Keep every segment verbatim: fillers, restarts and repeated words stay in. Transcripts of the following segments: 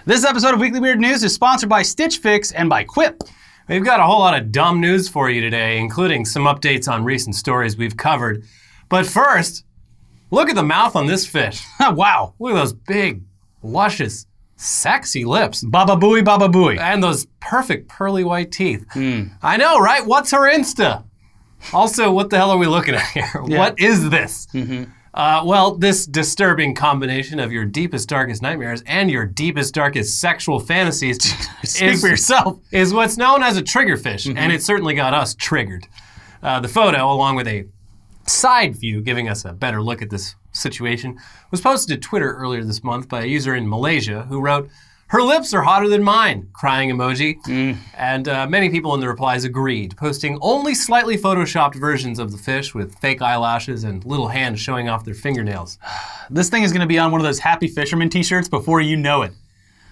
This episode of Weekly Weird News is sponsored by Stitch Fix and by Quip. We've got a whole lot of dumb news for you today, including some updates on recent stories we've covered. But first, look at the mouth on this fish. Wow. Look at those big, luscious, sexy lips. Baba booey, baba booey. And those perfect pearly white teeth. Mm. I know, right? What's her Insta? Also, what the hell are we looking at here? Yeah. What is this? Mm-hmm. Uh, well, this disturbing combination of your deepest, darkest nightmares and your deepest, darkest sexual fantasies Speak is, for yourself. is what's known as a triggerfish, mm-hmm. and it certainly got us triggered. Uh, the photo, along with a side view giving us a better look at this situation, was posted to Twitter earlier this month by a user in Malaysia who wrote, "Her lips are hotter than mine," crying emoji. Mm. And uh, many people in the replies agreed, posting only slightly photoshopped versions of the fish with fake eyelashes and little hands showing off their fingernails. This thing is going to be on one of those Happy Fisherman t-shirts before you know it.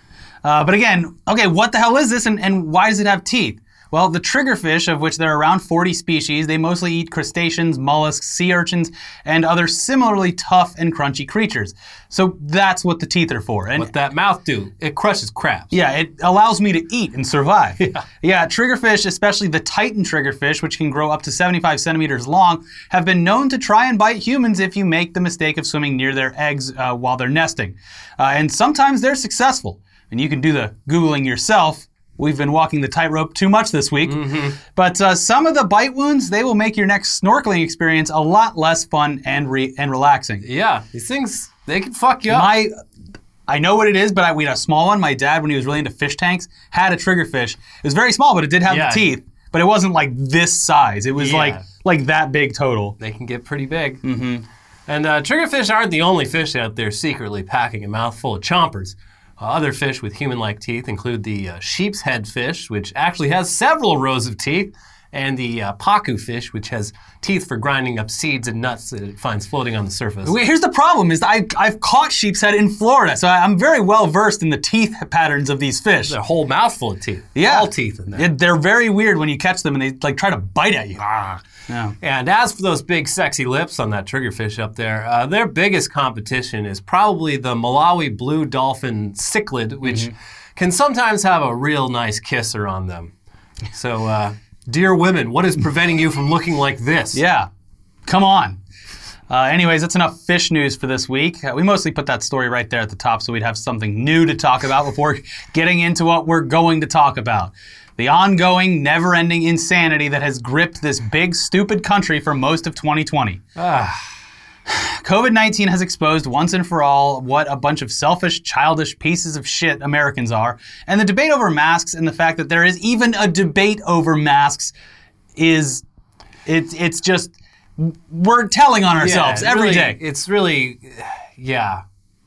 Uh, but again, okay, what the hell is this and, and why does it have teeth? Well, the triggerfish, of which there are around forty species, they mostly eat crustaceans, mollusks, sea urchins, and other similarly tough and crunchy creatures. So that's what the teeth are for. And what that mouth do? It crushes crabs. Yeah, it allows me to eat and survive. Yeah. Yeah, triggerfish, especially the Titan triggerfish, which can grow up to seventy-five centimeters long, have been known to try and bite humans if you make the mistake of swimming near their eggs uh, while they're nesting. Uh, and sometimes they're successful. And you can do the Googling yourself. We've been walking the tightrope too much this week. Mm-hmm. But uh, some of the bite wounds, they will make your next snorkeling experience a lot less fun and re and relaxing. Yeah, these things, they can fuck you up. My, I know what it is, but I, we had a small one. My dad, when he was really into fish tanks, had a triggerfish. It was very small, but it did have yeah. the teeth. But it wasn't like this size. It was yeah. like like that big total. They can get pretty big. Mm-hmm. And uh, triggerfish aren't the only fish out there secretly packing a mouthful of chompers. Uh, other fish with human-like teeth include the uh, sheep's head fish, which actually has several rows of teeth, and the uh, pacu fish, which has teeth for grinding up seeds and nuts that it finds floating on the surface. Here's the problem, is I, I've caught sheep's head in Florida, so I'm very well versed in the teeth patterns of these fish. There's a whole mouthful of teeth. Yeah. All teeth in there. It, they're very weird when you catch them and they like try to bite at you. Ah. Yeah. And as for those big sexy lips on that triggerfish up there, uh, their biggest competition is probably the Malawi blue dolphin cichlid, which mm-hmm. can sometimes have a real nice kisser on them. So, uh, dear women, what is preventing you from looking like this? Yeah, come on. Uh, anyways, that's enough fish news for this week. Uh, we mostly put that story right there at the top so we'd have something new to talk about before getting into what we're going to talk about. The ongoing, never-ending insanity that has gripped this big, stupid country for most of twenty twenty. Ah. COVID nineteen has exposed once and for all what a bunch of selfish, childish pieces of shit Americans are, and the debate over masks and the fact that there is even a debate over masks is, it's it's just, we're telling on ourselves yeah, every really, day. It's really, yeah.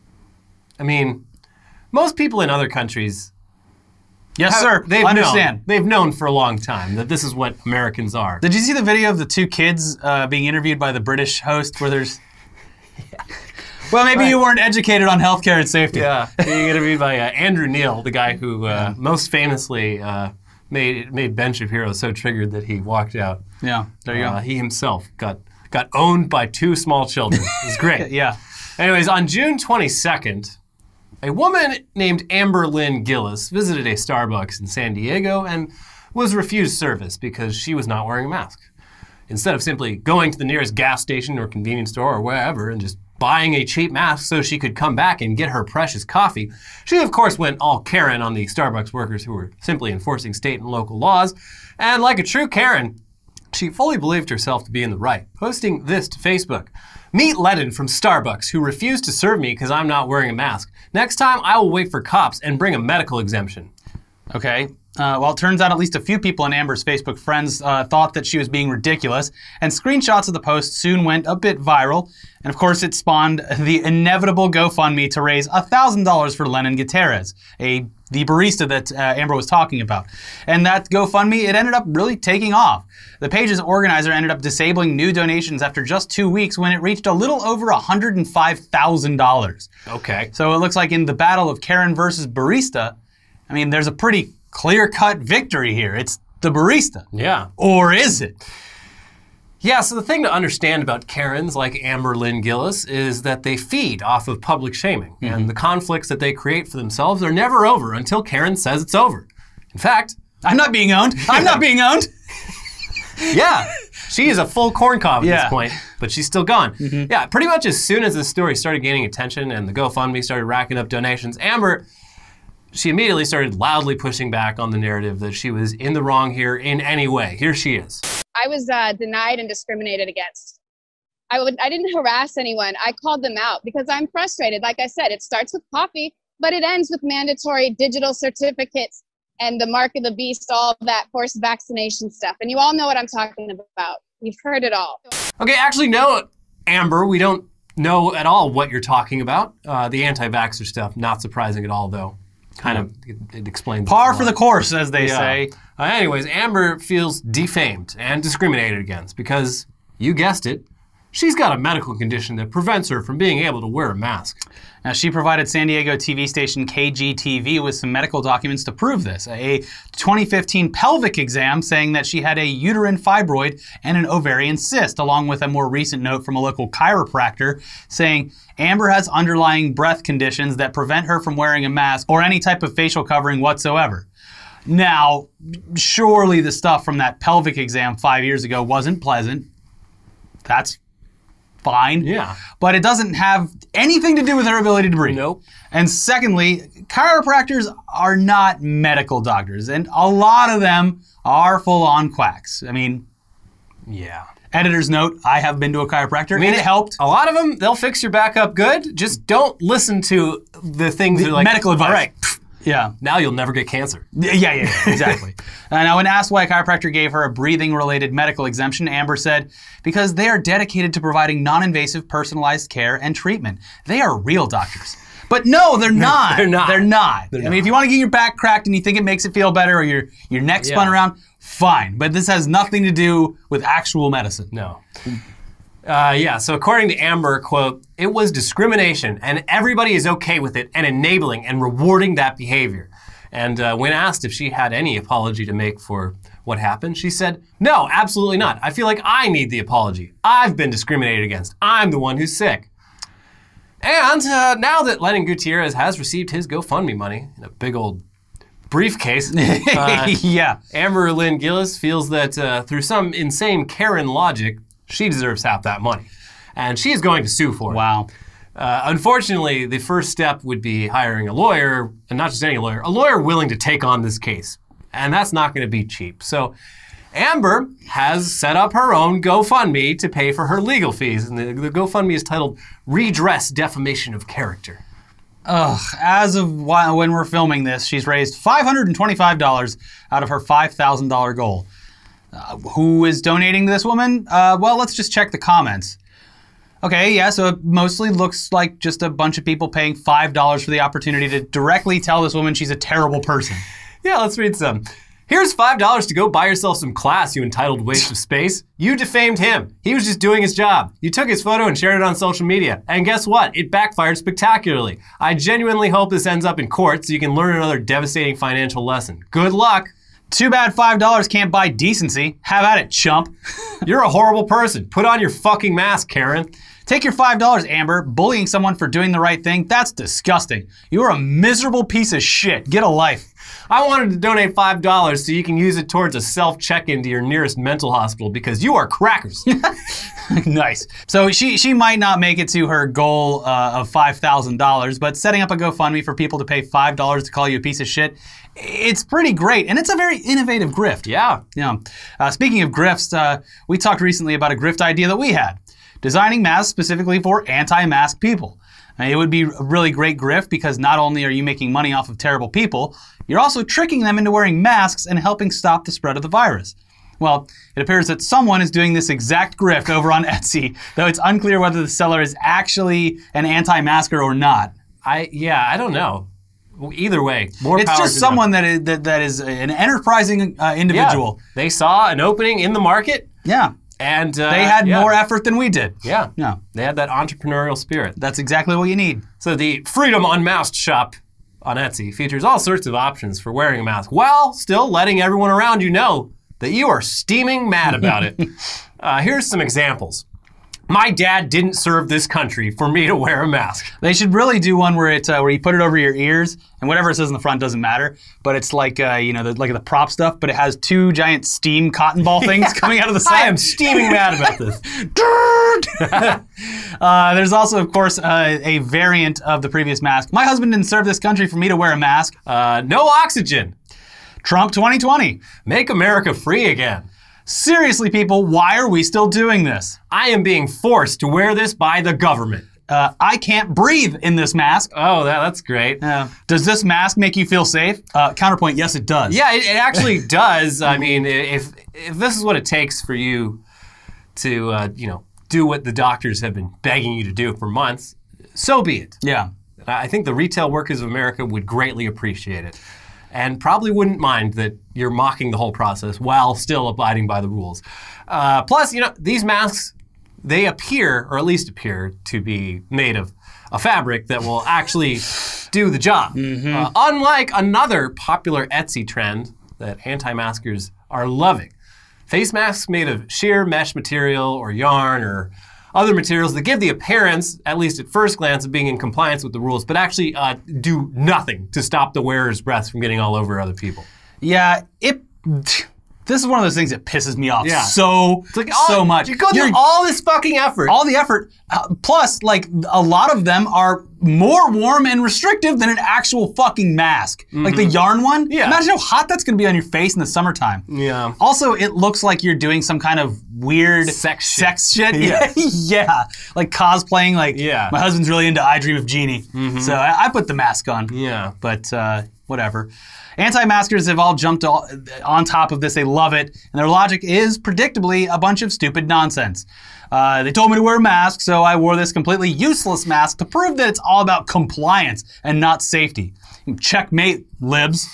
I mean, most people in other countries Yes, Have, sir. They've Understand. Known, they've known for a long time that this is what Americans are. Did you see the video of the two kids uh, being interviewed by the British host where there's... yeah. Well, maybe right. you weren't educated on healthcare and safety. Yeah, being interviewed by uh, Andrew Neil, the guy who uh, yeah. most famously uh, made made Ben Shapiro so triggered that he walked out. Yeah, there you uh, go. He himself got, got owned by two small children. It was great. Yeah. Anyways, on June twenty-second, a woman named Amber Lynn Gillis visited a Starbucks in San Diego and was refused service because she was not wearing a mask. Instead of simply going to the nearest gas station or convenience store or wherever and just buying a cheap mask so she could come back and get her precious coffee, she of course went all Karen on the Starbucks workers who were simply enforcing state and local laws. And like a true Karen, she fully believed herself to be in the right, posting this to Facebook. "Meet Ledden from Starbucks, who refused to serve me because I'm not wearing a mask. Next time, I will wait for cops and bring a medical exemption." Okay. Uh, well, it turns out at least a few people in Amber's Facebook friends uh, thought that she was being ridiculous, and screenshots of the post soon went a bit viral. And of course, it spawned the inevitable GoFundMe to raise one thousand dollars for Lennon Gutierrez, a the barista that uh, Amber was talking about. And that GoFundMe, it ended up really taking off. The page's organizer ended up disabling new donations after just two weeks when it reached a little over one hundred five thousand dollars. Okay. So it looks like in the battle of Karen versus barista, I mean, there's a pretty clear-cut victory here. It's the barista. Yeah. Or is it? Yeah, so the thing to understand about Karens like Amber Lynn Gillis is that they feed off of public shaming. Mm-hmm. And the conflicts that they create for themselves are never over until Karen says it's over. In fact... I'm not being owned. I'm not being owned. Yeah. She is a full corn cob at yeah. this point, but she's still gone. Mm-hmm. Yeah, pretty much as soon as this story started gaining attention and the GoFundMe started racking up donations, Amber, she immediately started loudly pushing back on the narrative that she was in the wrong here in any way. Here she is. I was uh, denied and discriminated against. I, would, I didn't harass anyone. I called them out because I'm frustrated. Like I said, it starts with coffee, but it ends with mandatory digital certificates and the mark of the beast, all that forced vaccination stuff. And you all know what I'm talking about. You've heard it all. Okay, actually, no, Amber, we don't know at all what you're talking about. Uh, the anti-vaxxer stuff, not surprising at all, though. Kind of, it, it explains. Par for the course, as they yeah. say. Uh, anyways, Amber feels defamed and discriminated against because, you guessed it, she's got a medical condition that prevents her from being able to wear a mask. Now, she provided San Diego T V station K G T V with some medical documents to prove this. A twenty fifteen pelvic exam saying that she had a uterine fibroid and an ovarian cyst, along with a more recent note from a local chiropractor saying Amber has underlying breath conditions that prevent her from wearing a mask or any type of facial covering whatsoever. Now, surely the stuff from that pelvic exam five years ago wasn't pleasant. That's fine. Yeah. But it doesn't have anything to do with her ability to breathe. Nope. And secondly, chiropractors are not medical doctors, and a lot of them are full-on quacks. I mean, yeah. Editor's note, I have been to a chiropractor, I mean, and it helped. A lot of them, they'll fix your back up good. Just don't listen to the things The that are like... medical advice. All right. Yeah. Now you'll never get cancer. Yeah, yeah, yeah, exactly. uh, now, when asked why a chiropractor gave her a breathing-related medical exemption, Amber said, because they are dedicated to providing non-invasive, personalized care and treatment. They are real doctors. But no, they're not. They're not. They're not. They're I not. mean, if you want to get your back cracked and you think it makes it feel better or your, your neck spun Yeah. around, fine. But this has nothing to do with actual medicine. No. Uh, yeah, so according to Amber, quote, it was discrimination and everybody is okay with it and enabling and rewarding that behavior. And uh, when asked if she had any apology to make for what happened, she said, no, absolutely not. I feel like I need the apology. I've been discriminated against. I'm the one who's sick. And uh, now that Lennon Gutierrez has received his GoFundMe money in a big old briefcase, uh, yeah. Amber Lynn Gillis feels that uh, through some insane Karen logic, she deserves half that money. And she is going to sue for it. Wow. Uh, unfortunately, the first step would be hiring a lawyer, and not just any lawyer, a lawyer willing to take on this case. And that's not going to be cheap. So Amber has set up her own GoFundMe to pay for her legal fees. And the, the GoFundMe is titled Redress Defamation of Character. Ugh, as of wh- when we're filming this, she's raised five hundred twenty-five dollars out of her five thousand dollars goal. Uh, who is donating to this woman? Uh, well, let's just check the comments. Okay, yeah, so it mostly looks like just a bunch of people paying five dollars for the opportunity to directly tell this woman she's a terrible person. Yeah, let's read some. Here's five dollars to go buy yourself some class, you entitled waste of space. You defamed him. He was just doing his job. You took his photo and shared it on social media. And guess what? It backfired spectacularly. I genuinely hope this ends up in court so you can learn another devastating financial lesson. Good luck. Too bad five dollars can't buy decency. Have at it, chump. You're a horrible person. Put on your fucking mask, Karen. Take your five dollars, Amber. Bullying someone for doing the right thing, that's disgusting. You're a miserable piece of shit. Get a life. I wanted to donate five dollars so you can use it towards a self-check-in to your nearest mental hospital because you are crackers. Nice. So she, she might not make it to her goal uh, of five thousand dollars, but setting up a GoFundMe for people to pay five dollars to call you a piece of shit, it's pretty great, and it's a very innovative grift. Yeah. Yeah. Uh, speaking of grifts, uh, we talked recently about a grift idea that we had. Designing masks specifically for anti-mask people. Uh, it would be a really great grift because not only are you making money off of terrible people, you're also tricking them into wearing masks and helping stop the spread of the virus. Well, it appears that someone is doing this exact grift over on Etsy, though it's unclear whether the seller is actually an anti-masker or not. I yeah, I don't know. Either way, more it's power just to someone them. that is, that, that is an enterprising uh, individual. Yeah. They saw an opening in the market. Yeah. And uh, they had yeah. more effort than we did. Yeah. Yeah. They had that entrepreneurial spirit. That's exactly what you need. So the Freedom Unmasked shop on Etsy features all sorts of options for wearing a mask while still letting everyone around you know that you are steaming mad about it. Uh, here's some examples. My dad didn't serve this country for me to wear a mask. They should really do one where it uh, where you put it over your ears and whatever it says in the front doesn't matter. But it's like uh, you know the, like the prop stuff, but it has two giant steam cotton ball things yeah. coming out of the side. I am steaming mad about this. uh, there's also, of course, uh, a variant of the previous mask. My husband didn't serve this country for me to wear a mask. Uh, no oxygen. Trump twenty twenty. Make America free again. Seriously, people, why are we still doing this? I am being forced to wear this by the government. Uh, I can't breathe in this mask. Oh, that, that's great. Uh, does this mask make you feel safe? Uh, counterpoint, yes, it does. Yeah, it, it actually does. I mean, if if this is what it takes for you to, uh, you know, do what the doctors have been begging you to do for months, so be it. Yeah. I think the retail workers of America would greatly appreciate it. And probably wouldn't mind that you're mocking the whole process while still abiding by the rules. Uh, plus, you know, these masks, they appear, or at least appear, to be made of a fabric that will actually do the job. Mm-hmm. Uh, unlike another popular Etsy trend that anti-maskers are loving. Face masks made of sheer mesh material or yarn or other materials that give the appearance, at least at first glance, of being in compliance with the rules, but actually uh, do nothing to stop the wearer's breath from getting all over other people. Yeah, it. This is one of those things that pisses me off yeah. so, it's like, oh, so much. You go through You're, all this fucking effort. All the effort. Uh, plus, like, a lot of them are more warm and restrictive than an actual fucking mask. Mm-hmm. Like the yarn one. Yeah. Imagine how hot that's going to be on your face in the summertime. Yeah. Also, it looks like you're doing some kind of weird sex shit. Sex shit. Yeah. yeah. Like cosplaying. Like, yeah. my husband's really into I Dream of Jeannie. Mm-hmm. So I, I put the mask on. Yeah. But uh, whatever. Anti-maskers have all jumped on top of this. They love it. And their logic is, predictably, a bunch of stupid nonsense. Uh, they told me to wear a mask, so I wore this completely useless mask to prove that it's all about compliance and not safety. Checkmate, libs.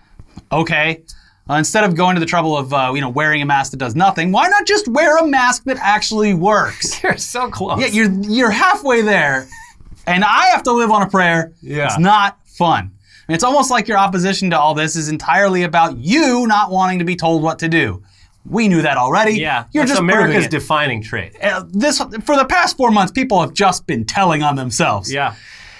Okay. Uh, instead of going to the trouble of uh, you know wearing a mask that does nothing, why not just wear a mask that actually works? You're so close. Yeah, you're, you're halfway there. And I have to live on a prayer. Yeah. It's not fun. And it's almost like your opposition to all this is entirely about you not wanting to be told what to do. We knew that already. Yeah, You're that's just America's defining trait. Uh, this for the past four months, people have just been telling on themselves. Yeah.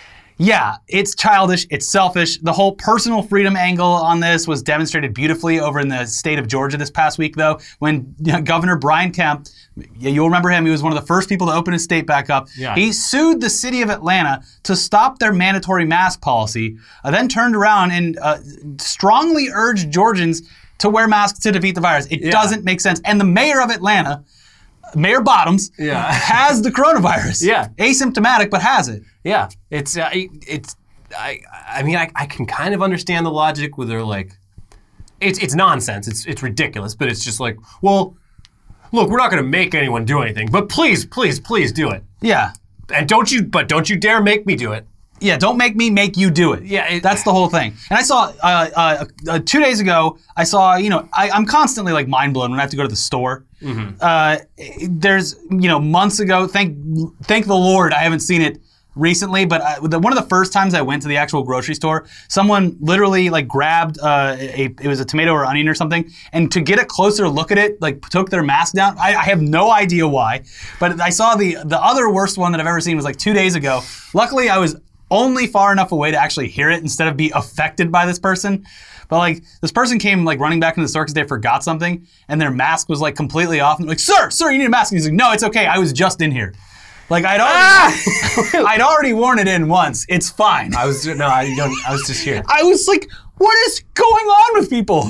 Yeah, it's childish, it's selfish. The whole personal freedom angle on this was demonstrated beautifully over in the state of Georgia this past week, though, when you know, Governor Brian Kemp, you'll remember him, he was one of the first people to open his state back up. Yeah. He sued the city of Atlanta to stop their mandatory mask policy, uh, then turned around and uh, strongly urged Georgians to wear masks to defeat the virus. It yeah. doesn't make sense. And the mayor of Atlanta, Mayor Bottoms, yeah. has the coronavirus. Yeah. Asymptomatic, but has it. Yeah, it's uh, it's. I I mean I, I can kind of understand the logic where they're like, it's it's nonsense. It's it's ridiculous, but it's just like, well, look, we're not going to make anyone do anything, but please, please, please do it. Yeah, and don't you, but don't you dare make me do it. Yeah, don't make me make you do it. Yeah, it, that's the whole thing. And I saw uh, uh, uh, two days ago. I saw you know I, I'm constantly like mind blown when I have to go to the store. Mm-hmm. Uh, there's you know months ago. Thank thank the Lord I haven't seen it recently, but I, the, one of the first times I went to the actual grocery store, someone literally like grabbed uh, a it was a tomato or onion or something, and to get a closer look at it, like took their mask down. I, I have no idea why, but I saw the the other worst one that I've ever seen was like two days ago. Luckily, I was only far enough away to actually hear it instead of be affected by this person. But like this person came like running back into the store because they forgot something, and their mask was like completely off. And like, sir, sir, you need a mask. And he's like, no, it's okay. I was just in here. Like I'd already, ah! I'd already worn it in once. It's fine. I was no, I don't. I was just here. I was like, what is going on with people?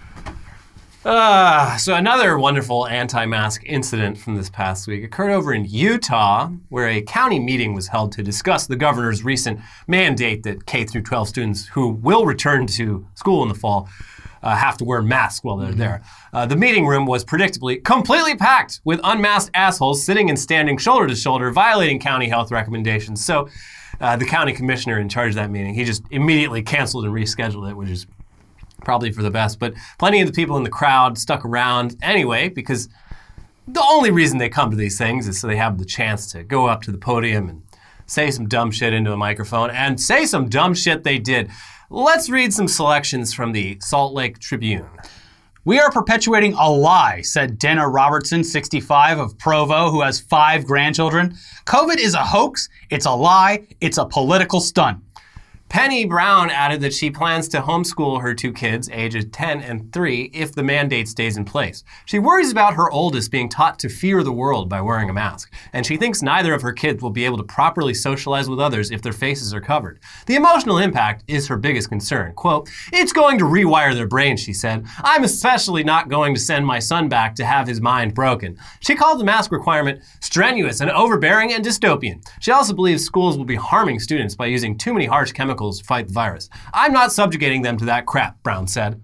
Uh, so another wonderful anti-mask incident from this past week occurred over in Utah, where a county meeting was held to discuss the governor's recent mandate that K through twelve students who will return to school in the fall uh, have to wear masks while they're mm-hmm. there. Uh, the meeting room was predictably completely packed with unmasked assholes sitting and standing shoulder to shoulder, violating county health recommendations. So uh, the county commissioner in charge of that meeting, he just immediately canceled and rescheduled it, which is probably for the best. But plenty of the people in the crowd stuck around anyway, because the only reason they come to these things is so they have the chance to go up to the podium and say some dumb shit into a microphone, and say some dumb shit they did. Let's read some selections from the Salt Lake Tribune. We are perpetuating a lie, said Dana Robertson, sixty-five, of Provo, who has five grandchildren. COVID is a hoax, it's a lie, it's a political stunt. Penny Brown added that she plans to homeschool her two kids, ages ten and three, if the mandate stays in place. She worries about her oldest being taught to fear the world by wearing a mask, and she thinks neither of her kids will be able to properly socialize with others if their faces are covered. The emotional impact is her biggest concern. Quote, "It's going to rewire their brains," she said. "I'm especially not going to send my son back to have his mind broken." She called the mask requirement strenuous and overbearing and dystopian. She also believes schools will be harming students by using too many harsh chemicals to fight the virus. "I'm not subjugating them to that crap," Brown said.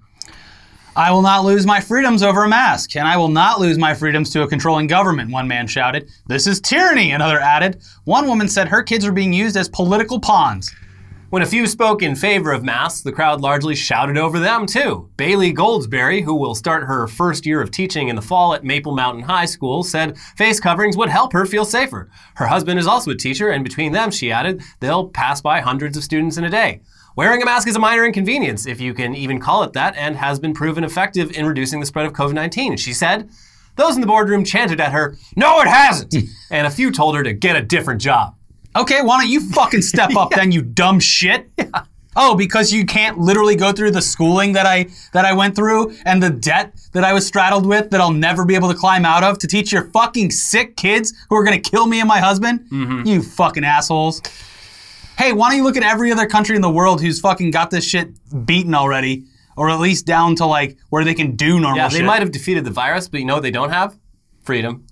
I will not lose my freedoms over a mask, and I will not lose my freedoms to a controlling government, one man shouted. "This is tyranny," another added. One woman said her kids are being used as political pawns. When a few spoke in favor of masks, the crowd largely shouted over them too. Bailey Goldsberry, who will start her first year of teaching in the fall at Maple Mountain High School, said face coverings would help her feel safer. Her husband is also a teacher, and between them, she added, they'll pass by hundreds of students in a day. Wearing a mask is a minor inconvenience, if you can even call it that, and has been proven effective in reducing the spread of COVID nineteen, she said. Those in the boardroom chanted at her, "No, it hasn't!" and a few told her to get a different job. Okay, why don't you fucking step up yeah. then, you dumb shit? Yeah. Oh, because you can't literally go through the schooling that I that I went through and the debt that I was straddled with that I'll never be able to climb out of to teach your fucking sick kids who are gonna kill me and my husband? Mm-hmm. You fucking assholes. Hey, why don't you look at every other country in the world who's fucking got this shit beaten already, or at least down to like where they can do normal yeah, shit. They might have defeated the virus, but you know what they don't have? Freedom.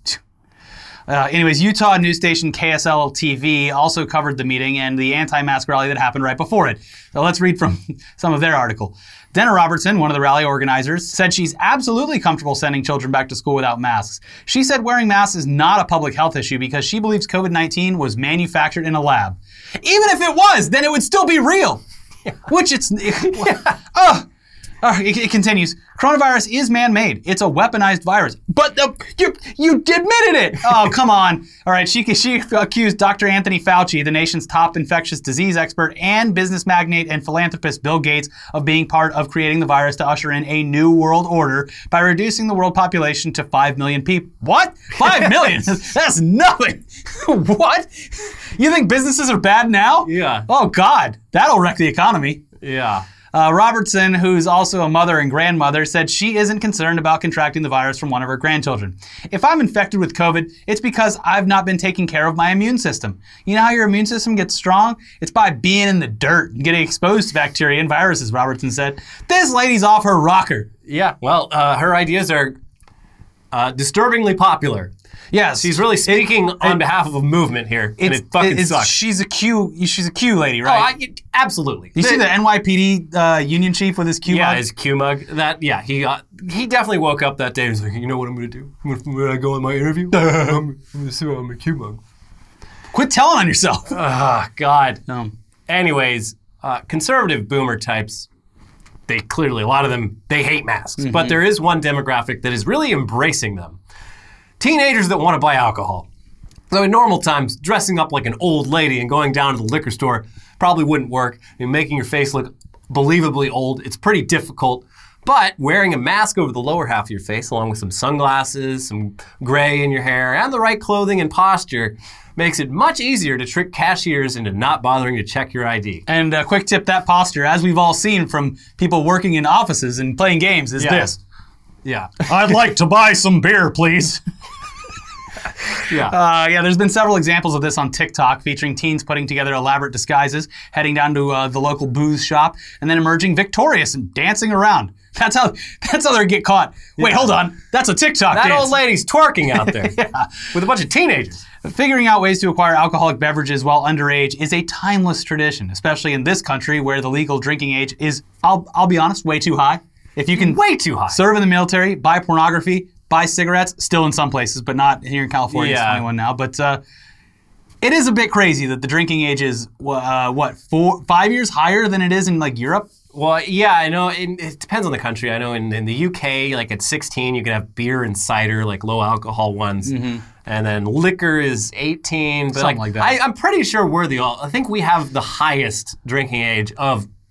Uh, anyways, Utah news station K S L T V also covered the meeting and the anti-mask rally that happened right before it. So let's read from some of their article. Dana Robertson, one of the rally organizers, said she's absolutely comfortable sending children back to school without masks. She said wearing masks is not a public health issue because she believes COVID nineteen was manufactured in a lab. Even if it was, then it would still be real. Yeah. Which it's... It, yeah. oh. Uh, it, it continues. Coronavirus is man-made. It's a weaponized virus. But uh, you you admitted it. Oh, come on. All right, she, she accused Doctor Anthony Fauci, the nation's top infectious disease expert, and business magnate and philanthropist Bill Gates of being part of creating the virus to usher in a new world order by reducing the world population to five million people. What? five million? That's nothing. What? You think businesses are bad now? Yeah. Oh, God. That'll wreck the economy. Yeah. Uh, Robertson, who's also a mother and grandmother, said she isn't concerned about contracting the virus from one of her grandchildren. If I'm infected with COVID, it's because I've not been taking care of my immune system. You know how your immune system gets strong? It's by being in the dirt and getting exposed to bacteria and viruses, Robertson said. This lady's off her rocker. Yeah, well, uh, her ideas are uh, disturbingly popular. Yes. She's really speaking it, on it, behalf of a movement here, and it fucking it's, sucks. She's a Q, she's a Q lady, right? Oh, I, absolutely. You the, see the N Y P D uh, union chief with his Q yeah, mug? Yeah, his Q mug. That, yeah, he uh, he definitely woke up that day and was like, you know what I'm going to do? I'm gonna, when I go on my interview, I'm, I'm going to sit on my Q mug. Quit telling on yourself. Oh, God. No. Anyways, uh, conservative boomer types, they clearly, a lot of them, they hate masks. Mm-hmm. But there is one demographic that is really embracing them. Teenagers that want to buy alcohol. So in normal times, dressing up like an old lady and going down to the liquor store probably wouldn't work. I mean, making your face look believably old, it's pretty difficult. But wearing a mask over the lower half of your face, along with some sunglasses, some gray in your hair, and the right clothing and posture, makes it much easier to trick cashiers into not bothering to check your I D. And a quick tip, that posture, as we've all seen from people working in offices and playing games, is yeah. this. Yeah. I'd like to buy some beer, please. Yeah. Uh, yeah, there's been several examples of this on TikTok featuring teens putting together elaborate disguises, heading down to uh, the local booze shop, and then emerging victorious and dancing around. That's how that's how they get caught. Wait, yeah. hold on. That's a TikTok that dance. That old lady's twerking out there yeah. with a bunch of teenagers. Figuring out ways to acquire alcoholic beverages while underage is a timeless tradition, especially in this country where the legal drinking age is, I'll, I'll be honest, way too high. If you can way too high. serve in the military, buy pornography, buy cigarettes, still in some places, but not here in California. Yeah. It's twenty-one now. But uh, it is a bit crazy that the drinking age is, uh, what, four, five years higher than it is in like Europe? Well, yeah, I know. It, it depends on the country. I know in, in the U K, like at sixteen, you can have beer and cider, like low alcohol ones. Mm-hmm. And then liquor is eighteen. But Something like, like that. I, I'm pretty sure we're the, I think we have the highest drinking age of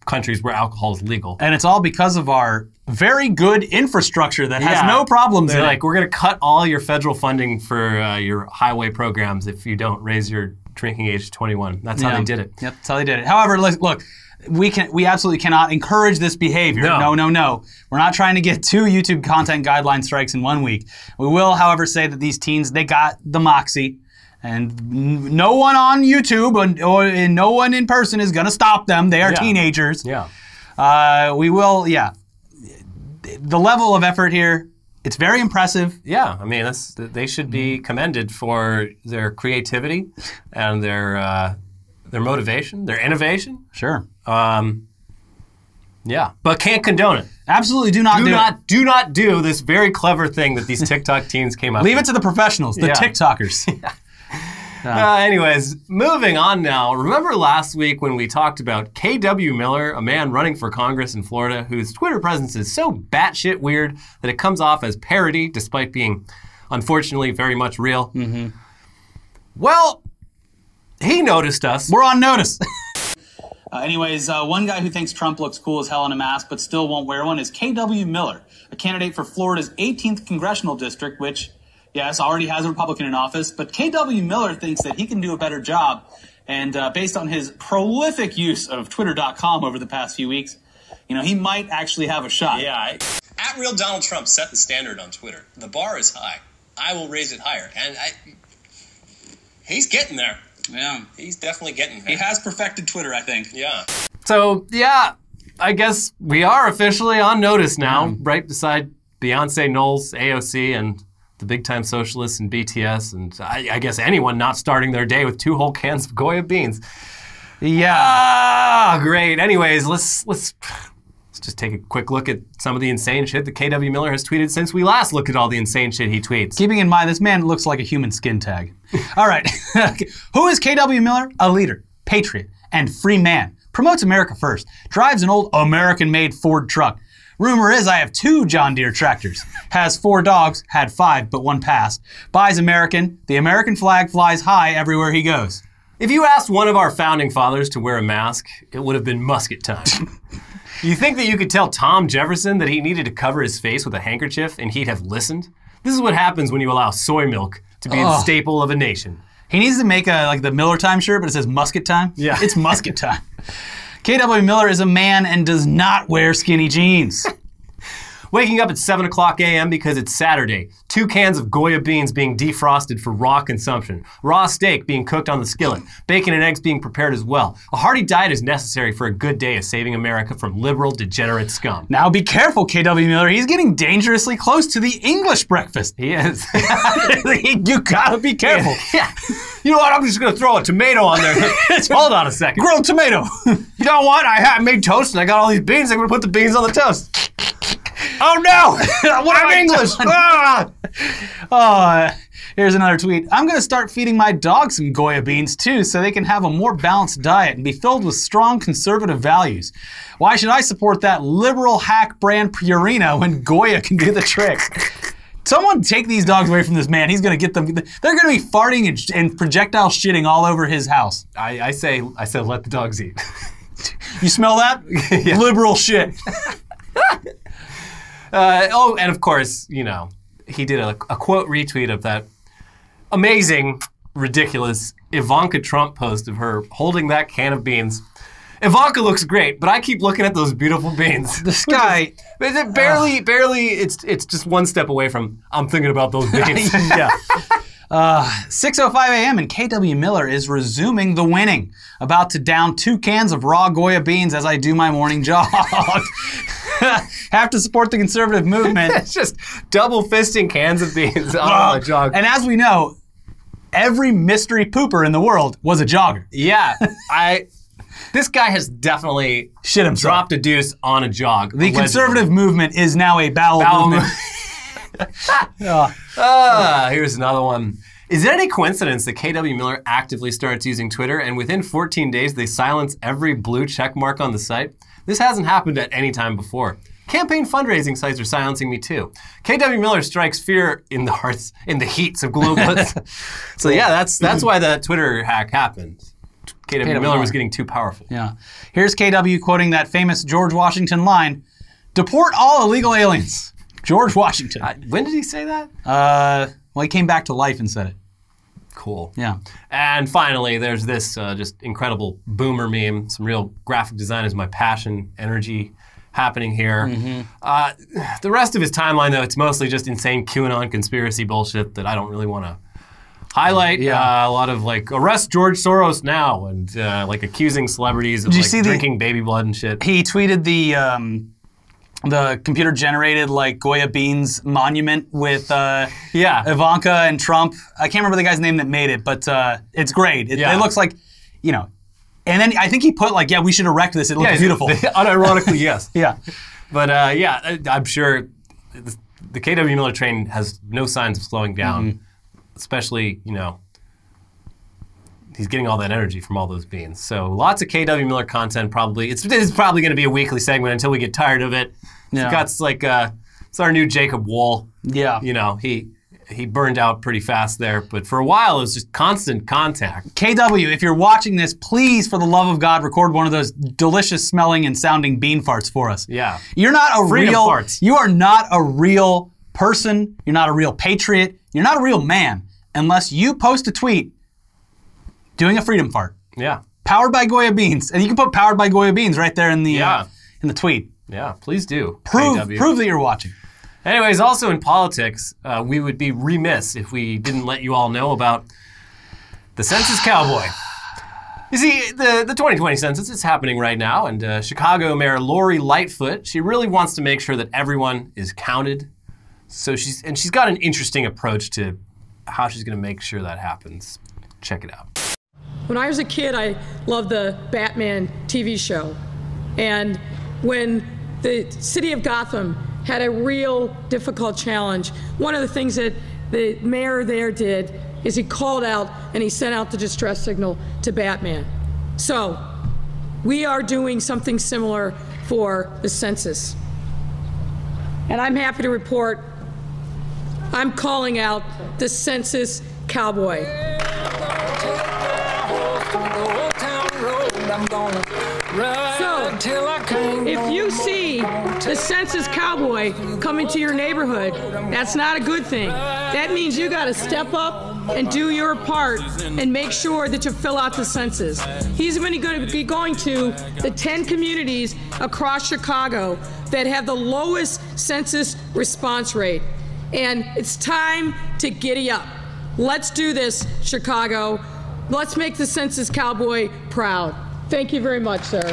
countries where alcohol is legal. And it's all because of our very good infrastructure that has Yeah. no problems They're in like, it. we're going to cut all your federal funding for uh, your highway programs if you don't raise your drinking age to twenty-one. That's how Yeah. they did it. Yep, that's how they did it. However, look, look we can we absolutely cannot encourage this behavior. No. no, no, no. We're not trying to get two YouTube content guideline strikes in one week. We will, however, say that these teens, they got the moxie. And n- no one on YouTube and, or, and no one in person is going to stop them. They are Yeah. teenagers. Yeah. Uh, we will, yeah. The level of effort here, it's very impressive. Yeah, I mean, that's, they should be commended for their creativity and their uh, their motivation, their innovation. Sure. Um, yeah, but can't condone it. Absolutely do not Do do not it. do not do this very clever thing that these TikTok teens came up Leave with. it to the professionals, the Yeah. TikTokers. Uh, anyways, moving on now. Remember last week when we talked about K W Miller, a man running for Congress in Florida whose Twitter presence is so batshit weird that it comes off as parody despite being, unfortunately, very much real? Mm-hmm. Well, he noticed us. We're on notice. uh, anyways, uh, one guy who thinks Trump looks cool as hell in a mask but still won't wear one is K W Miller, a candidate for Florida's eighteenth congressional district, which, yes, already has a Republican in office. But K W Miller thinks that he can do a better job. And uh, based on his prolific use of Twitter dot com over the past few weeks, you know, he might actually have a shot. Yeah. I, at real Donald Trump set the standard on Twitter. The bar is high. I will raise it higher. And I, he's getting there. Yeah. He's definitely getting there. He has perfected Twitter, I think. Yeah. So, yeah, I guess we are officially on notice now, Mm. right beside Beyonce Knowles, A O C, and the big-time socialists and B T S, and I, I guess anyone not starting their day with two whole cans of Goya beans. Yeah. Ah, great. Anyways, let's let's let's just take a quick look at some of the insane shit that K W Miller has tweeted since we last looked at all the insane shit he tweets. Keeping in mind, this man looks like a human skin tag. All right. Who is K W Miller? A leader, patriot, and free man. Promotes America first. Drives an old American-made Ford truck. Rumor is I have two John Deere tractors. Has four dogs, had five, but one passed. Buys American. The American flag flies high everywhere he goes. If you asked one of our founding fathers to wear a mask, it would have been musket time. You think that you could tell Tom Jefferson that he needed to cover his face with a handkerchief and he'd have listened? This is what happens when you allow soy milk to be the Ugh. staple of a nation. He needs to make a like the Miller Time shirt, but it says musket time. Yeah. It's musket time. K W Miller is a man and does not wear skinny jeans. Waking up at seven o'clock a m because it's Saturday. Two cans of Goya beans being defrosted for raw consumption. Raw steak being cooked on the skillet. Bacon and eggs being prepared as well. A hearty diet is necessary for a good day of saving America from liberal, degenerate scum. Now be careful, K W Miller. He's getting dangerously close to the English breakfast. He is. You gotta be careful. Yeah. You know what? I'm just going to throw a tomato on there. Hold on a second. Grilled tomato. You know what? I had made toast and I got all these beans. I'm going to put the beans on the toast. Oh no! What I'm have I English. done? Ah! Oh, here's another tweet. I'm going to start feeding my dog some Goya beans too so they can have a more balanced diet and be filled with strong conservative values. Why should I support that liberal hack brand Purina when Goya can do the trick? Someone take these dogs away from this man. He's going to get them. They're going to be farting and, and projectile shitting all over his house. I, I say, I said, let the dogs eat. You smell that? Yeah. Liberal shit. Uh, oh, and of course, you know, he did a, a quote retweet of that amazing, ridiculous Ivanka Trump post of her holding that can of beans. Ivanka looks great, but I keep looking at those beautiful beans. This guy, Is it barely, uh, barely, it's it's just one step away from, I'm thinking about those beans. yeah. Uh, six oh five a m and K W Miller is resuming the winning. About to down two cans of raw Goya beans as I do my morning jog. Have to support the conservative movement. It's just double fisting cans of beans on a jog. And as we know, every mystery pooper in the world was a jogger. Yeah, I. This guy has definitely Shit himself. dropped a deuce on a jog. The conservative movement is now a bowel, Bowel movement. uh, Ah, here's another one. Is it any coincidence that K W Miller actively starts using Twitter and within fourteen days they silence every blue check mark on the site? This hasn't happened at any time before. Campaign fundraising sites are silencing me too. K W Miller strikes fear in the hearts, in the heats of globalists. So yeah, that's that's why that Twitter hack happened. K W Miller was getting too powerful. Yeah. Here's K W quoting that famous George Washington line, "Deport all illegal aliens." George Washington. Uh, when did he say that? Uh, well, he came back to life and said it. Cool. Yeah. And finally, there's this uh, just incredible boomer meme. Some real graphic design is my passion, energy happening here. Mm-hmm. uh, the rest of his timeline, though, it's mostly just insane QAnon conspiracy bullshit that I don't really want to highlight. Yeah. Uh, a lot of like, arrest George Soros now, and uh, like accusing celebrities of Did you like, see drinking the, baby blood and shit. He tweeted the um, the computer-generated like Goya Beans monument with uh, yeah. Ivanka and Trump. I can't remember the guy's name that made it, but uh, it's great. It, yeah. it looks like, you know, and then I think he put like, yeah, we should erect this. It looks yeah, beautiful. Unironically, yes. Yeah. But uh, yeah, I'm sure the K W Miller train has no signs of slowing down, mm-hmm. especially, you know, he's getting all that energy from all those beans. So lots of K W Miller content probably. It's, it's probably going to be a weekly segment until we get tired of it. Yeah. It's got like, uh, it's our new Jacob Wool. Yeah. You know, he he burned out pretty fast there. But for a while, it was just constant contact. K W, if you're watching this, please, for the love of God, record one of those delicious smelling and sounding bean farts for us. Yeah. You're not a Freedom real, farts. You are not a real person. You're not a real patriot. You're not a real man unless you post a tweet doing a freedom fart. Yeah. Powered by Goya Beans. And you can put powered by Goya Beans right there in the, yeah. uh, in the tweet. Yeah, please do. Prove, prove that you're watching. Anyways, also in politics, uh, we would be remiss if we didn't let you all know about the Census Cowboy. You see, the, the twenty twenty census is happening right now, and uh, Chicago Mayor Lori Lightfoot, she really wants to make sure that everyone is counted. So she's and she's got an interesting approach to how she's going to make sure that happens. Check it out. When I was a kid, I loved the Batman T V show. And when the city of Gotham had a real difficult challenge, one of the things that the mayor there did is he called out and he sent out the distress signal to Batman. So we are doing something similar for the census. And I'm happy to report I'm calling out the Census Cowboy. So, if you see the Census Cowboy come into your neighborhood, that's not a good thing. That means you got to step up and do your part and make sure that you fill out the census. He's going to be going to the ten communities across Chicago that have the lowest census response rate. And it's time to giddy up. Let's do this, Chicago. Let's make the Census Cowboy proud. Thank you very much, sir.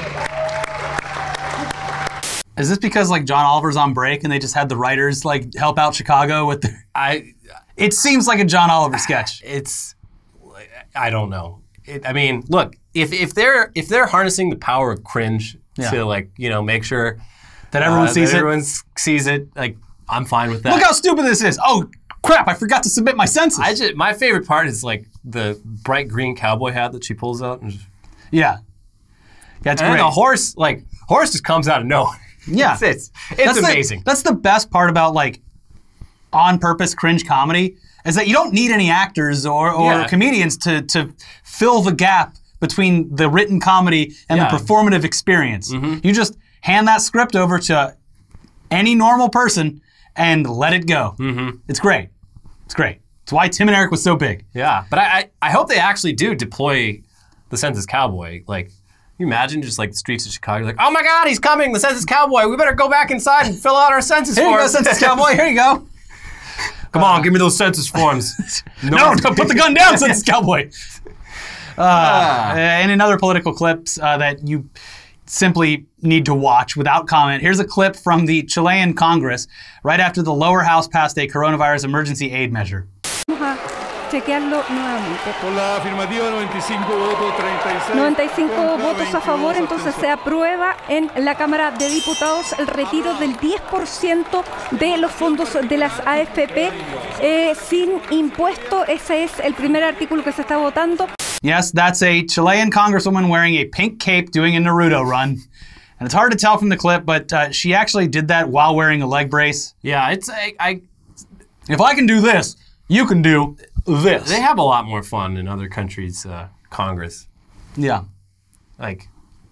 Is this because like John Oliver's on break and they just had the writers like help out Chicago with their... I. It seems like a John Oliver sketch. It's, I don't know. It, I mean, look, if if they're if they're harnessing the power of cringe yeah. to like you know make sure that everyone uh, sees that it, everyone sees it, like I'm fine with that. Look how stupid this is. Oh crap! I forgot to submit my census. I just, my favorite part is like the bright green cowboy hat that she pulls out. And just, yeah, that's and great. The horse, like horse, just comes out of nowhere. Yeah, it's it's, it's that's amazing. The, that's the best part about like on purpose cringe comedy is that you don't need any actors or, or yeah. comedians to to fill the gap between the written comedy and yeah. the performative experience. Mm-hmm. You just hand that script over to any normal person and let it go. Mm-hmm. It's great. It's great. It's why Tim and Eric was so big. Yeah, but I, I, I hope they actually do deploy the Census Cowboy. Like, can you imagine just like the streets of Chicago, like, oh my God, he's coming, the Census Cowboy. We better go back inside and fill out our census Here forms. you go, Census Cowboy. Here you go. Come on, give me those census forms. No, no put the gun down, Census Cowboy. Uh, uh. And in other political clips uh, that you simply need to watch without comment, here's a clip from the Chilean Congress right after the lower house passed a coronavirus emergency aid measure. Chequearlo nuevamente. Con la afirmativa noventa y cinco votos, treinta y seis. noventa y cinco votos a favor, entonces se aprueba en la Cámara de Diputados el retiro del diez por ciento de los fondos de las A F P eh, sin impuesto. Ese es el primer artículo que se está votando. Yes, that's a Chilean congresswoman wearing a pink cape doing a Naruto run. And it's hard to tell from the clip, but uh, she actually did that while wearing a leg brace. Yeah, it's I, I. If I can do this, you can do this. They have a lot more fun in other countries' uh, Congress. Yeah. Like,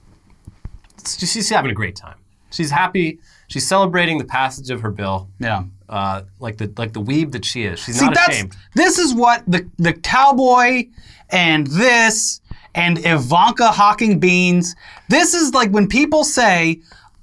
it's just, she's having a great time. She's happy. She's celebrating the passage of her bill. Yeah. Uh, like the like the weeb that she is. She's See, not that's, ashamed. This is what the, the cowboy and this and Ivanka hawking beans, this is like when people say,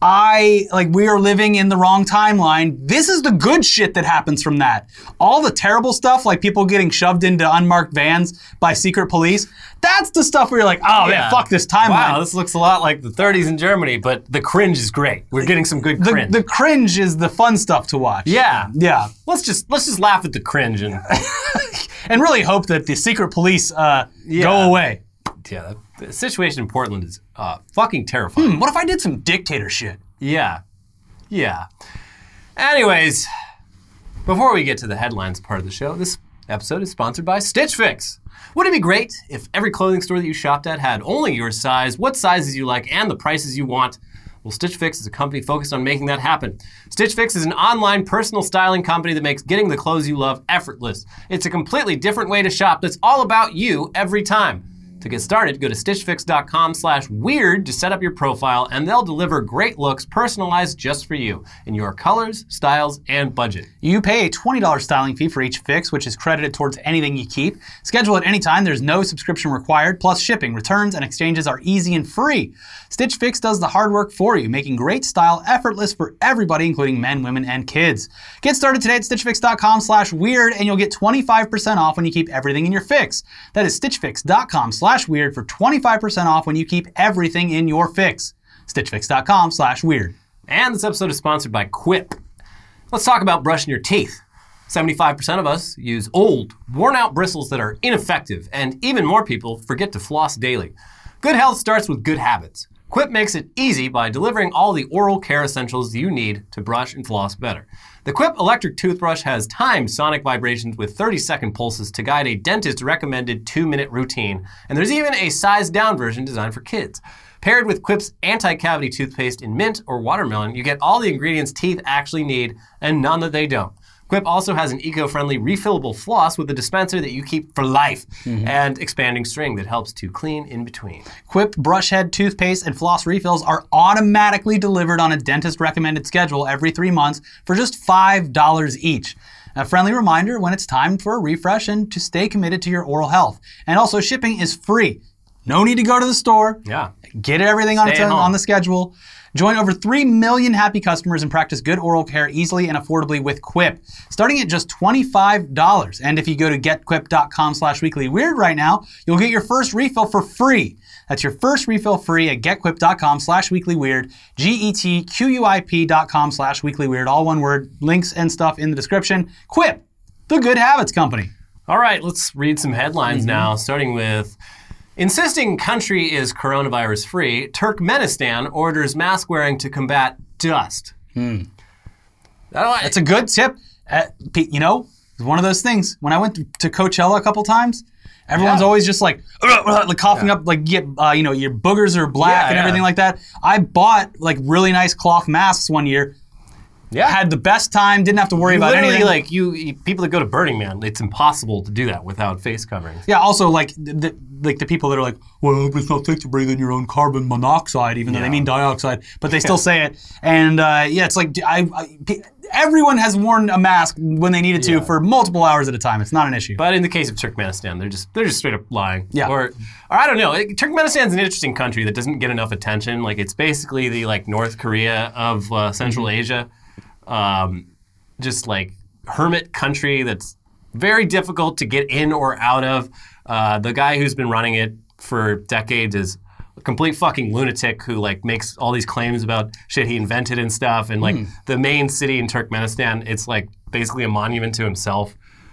I, like, we are living in the wrong timeline. This is the good shit that happens from that. All the terrible stuff, like people getting shoved into unmarked vans by secret police, that's the stuff where you're like, oh, Yeah. man, fuck this timeline. Wow, this looks a lot like the thirties in Germany, but the cringe is great. We're getting some good the, cringe. the cringe is the fun stuff to watch. yeah. Yeah. Let's just let's just laugh at the cringe and And really hope that the secret police uh, Yeah. go away. yeah. The situation in Portland is uh, fucking terrifying. Hmm, what if I did some dictator shit? Yeah. Yeah. Anyways, before we get to the headlines part of the show, this episode is sponsored by Stitch Fix. Wouldn't it be great if every clothing store that you shopped at had only your size, what sizes you like, and the prices you want? Well, Stitch Fix is a company focused on making that happen. Stitch Fix is an online personal styling company that makes getting the clothes you love effortless. It's a completely different way to shop that's all about you every time. To get started, go to stitchfix.com slash weird to set up your profile, and they'll deliver great looks personalized just for you in your colors, styles, and budget. You pay a twenty dollars styling fee for each fix, which is credited towards anything you keep. Schedule at any time, there's no subscription required, plus shipping, returns, and exchanges are easy and free. Stitch Fix does the hard work for you, making great style effortless for everybody, including men, women, and kids. Get started today at stitchfix.com slash weird, and you'll get twenty-five percent off when you keep everything in your fix. That is stitchfix.com slash weird for twenty-five percent off when you keep everything in your fix. stitchfix.com slash weird. And this episode is sponsored by Quip. Let's talk about brushing your teeth. seventy-five percent of us use old, worn-out bristles that are ineffective, and even more people forget to floss daily. Good health starts with good habits. Quip makes it easy by delivering all the oral care essentials you need to brush and floss better. The Quip electric toothbrush has timed sonic vibrations with thirty second pulses to guide a dentist-recommended two minute routine, and there's even a sized-down version designed for kids. Paired with Quip's anti-cavity toothpaste in mint or watermelon, you get all the ingredients teeth actually need and none that they don't. Quip also has an eco-friendly refillable floss with a dispenser that you keep for life mm-hmm. and expanding string that helps to clean in between. Quip brush head toothpaste and floss refills are automatically delivered on a dentist-recommended schedule every three months for just five dollars each. A friendly reminder when it's time for a refresh and to stay committed to your oral health. And also shipping is free. No need to go to the store. Yeah. Get everything on, its own, home. on the schedule. Join over three million happy customers and practice good oral care easily and affordably with Quip, starting at just twenty-five dollars. And if you go to getquip.com slash weeklyweird right now, you'll get your first refill for free. That's your first refill free at getquip.com slash weeklyweird, G-E-T-Q-U-I-P dot com slash weeklyweird, all one word, links and stuff in the description. Quip, the good habits company. All right, let's read some headlines mm-hmm. now, starting with... Insisting country is coronavirus free, Turkmenistan orders mask wearing to combat dust. Hmm. That's a good tip. Uh, you know, it's one of those things. When I went to Coachella a couple times, everyone's yeah. always just like, like coughing yeah. up, like get, uh, you know, your boogers are black yeah, and yeah. everything like that. I bought like really nice cloth masks one year. Yeah. Had the best time, didn't have to worry you about anything. Like you, you, people that go to Burning Man, it's impossible to do that without face coverings. Yeah, also like the, like the people that are like, well, it's not safe to breathe in your own carbon monoxide, even though yeah. they mean dioxide, but they still say it. And uh, yeah, it's like, I, I, everyone has worn a mask when they needed to yeah. for multiple hours at a time. It's not an issue. But in the case of Turkmenistan, they're just they're just straight up lying. Yeah. Or, or I don't know. Turkmenistan's an interesting country that doesn't get enough attention. Like it's basically the like North Korea of uh, Central mm-hmm. Asia. Um, just like hermit country that's very difficult to get in or out of. Uh, the guy who's been running it for decades is a complete fucking lunatic who like makes all these claims about shit he invented and stuff. And like mm. the main city in Turkmenistan, it's like basically a monument to himself.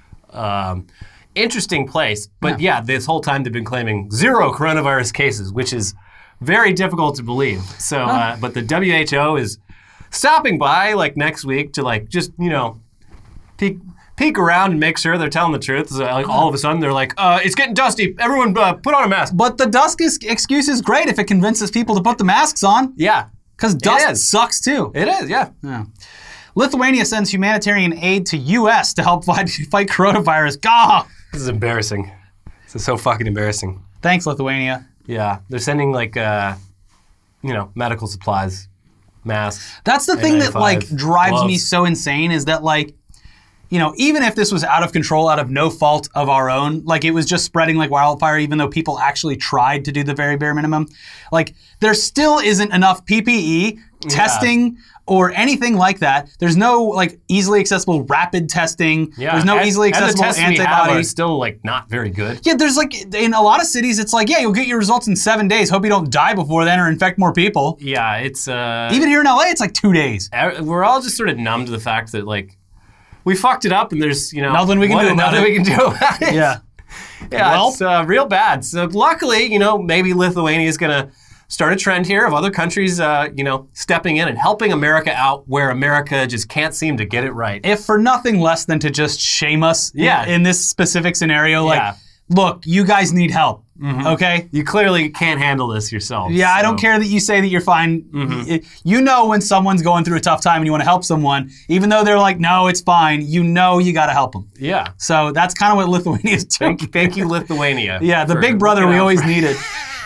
Um, interesting place. But yeah. yeah, this whole time they've been claiming zero coronavirus cases, which is very difficult to believe. So, huh. uh, but the W H O is stopping by like next week to like just, you know, peek peek around and make sure they're telling the truth. So, like all of a sudden they're like, uh, it's getting dusty. Everyone uh, put on a mask. But the dust is, excuse is great if it convinces people to put the masks on. Yeah. Because dust sucks too. It is, yeah. yeah. Lithuania sends humanitarian aid to U S to help fight, fight coronavirus. Gah! This is embarrassing. This is so fucking embarrassing. Thanks, Lithuania. Yeah, they're sending like, uh, you know, medical supplies, masks. That's the thing that like drives gloves. me so insane is that like, you know, even if this was out of control, out of no fault of our own, like it was just spreading like wildfire, even though people actually tried to do the very bare minimum, like there still isn't enough P P E, testing, yeah. or anything like that. There's no like easily accessible rapid testing. Yeah. There's no and, easily accessible and the tests antibodies. We have are still like not very good. Yeah, there's like in a lot of cities, it's like, yeah, you'll get your results in seven days. Hope you don't die before then or infect more people. Yeah, it's uh, even here in L A, it's like two days. We're all just sort of numb to the fact that like we fucked it up and there's you know nothing we can do. Nothing we can do about it. Yeah, yeah, well, it's uh, real bad. So luckily, you know, maybe Lithuania is gonna start a trend here of other countries, uh, you know, stepping in and helping America out where America just can't seem to get it right. If for nothing less than to just shame us yeah. in, in this specific scenario, like, yeah. look, you guys need help, mm-hmm. okay? You clearly can't handle this yourselves. Yeah, so. I don't care that you say that you're fine. Mm-hmm. You know when someone's going through a tough time and you want to help someone, even though they're like, no, it's fine, you know you got to help them. Yeah. So that's kind of what Lithuania is doing. Thank, thank you, Lithuania. Yeah, the big brother we always for... needed.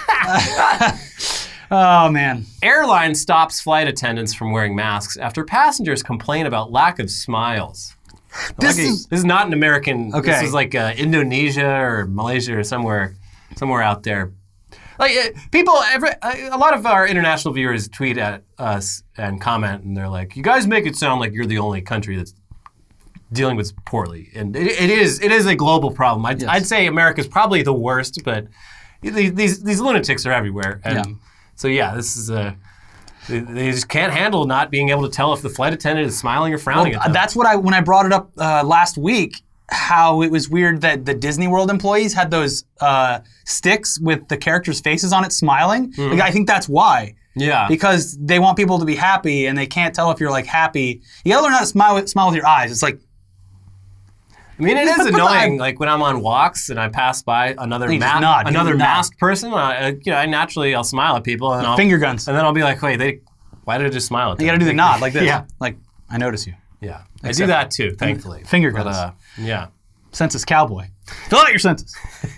Oh, man. Airline stops flight attendants from wearing masks after passengers complain about lack of smiles. This, like is, a, this is not an American, okay. This is like uh, Indonesia or Malaysia or somewhere somewhere out there. Like uh, people, every, uh, a lot of our international viewers tweet at us and comment and they're like, you guys make it sound like you're the only country that's dealing with this poorly. And it, it is it is a global problem. I'd, yes. I'd say America's probably the worst, but these, these, these lunatics are everywhere. And yeah. So yeah, this is a, they, they just can't handle not being able to tell if the flight attendant is smiling or frowning well, at them. That's what I, when I brought it up uh, last week, how it was weird that the Disney World employees had those uh, sticks with the characters' faces on it smiling. Mm-hmm. Like, I think that's why. Yeah. Because they want people to be happy and they can't tell if you're like happy. You gotta learn how to smile with, smile with your eyes. It's like, I mean, it is annoying. Like when I'm on walks and I pass by another ma- nod, another masked person, I, you know, I naturally I'll smile at people and I'll, finger guns, and then I'll be like, wait, they, why did I just smile at them? You got to do the nod like this. Yeah, like I notice you. Yeah, Except I do that too. Thankfully, finger guns. But, uh, yeah, Census Cowboy. Fill out your census.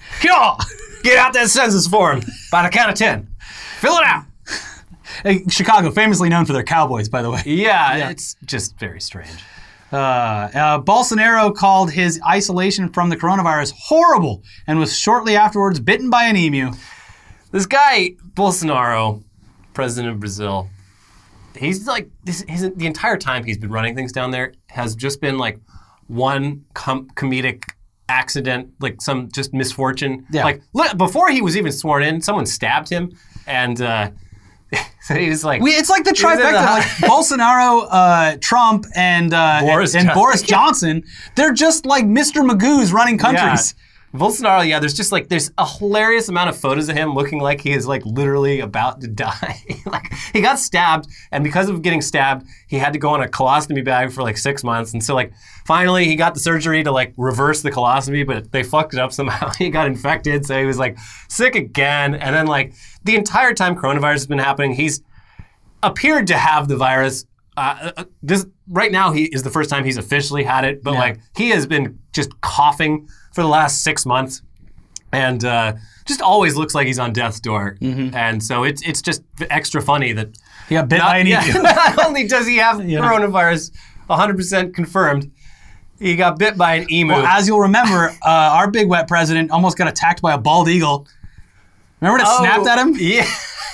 Get out that census form by the count of ten. Fill it out. Hey, Chicago, famously known for their cowboys, by the way. Yeah, yeah. It's just very strange. Uh, uh, Bolsonaro called his isolation from the coronavirus horrible and was shortly afterwards bitten by an emu. This guy, Bolsonaro, president of Brazil, he's like, this, his, the entire time he's been running things down there has just been like one com- comedic accident, like some just misfortune. Yeah. Like look, before he was even sworn in, someone stabbed him and... Uh, so he was like, we, it's like the trifecta, like Bolsonaro, uh, Trump, and uh, Boris and, and Johnson. Boris Johnson. They're just like Mister Magoo's running countries. Yeah. Bolsonaro, yeah, there's just like there's a hilarious amount of photos of him looking like he is like literally about to die. Like he got stabbed, and because of getting stabbed, he had to go on a colostomy bag for like six months. And so like finally he got the surgery to like reverse the colostomy, but they fucked it up somehow. He got infected, so he was like sick again. And then like the entire time coronavirus has been happening, he's appeared to have the virus. Uh, this right now he is the first time he's officially had it, but yeah. like he has been just coughing for the last six months, and uh, just always looks like he's on death's door. Mm-hmm. And so it's it's just extra funny that he got bit not, by an yeah, emu. Not only does he have yeah. coronavirus, one hundred percent confirmed, he got bit by an emu. Well, as you'll remember, uh, our big wet president almost got attacked by a bald eagle. Remember when it oh, snapped at him? Yeah.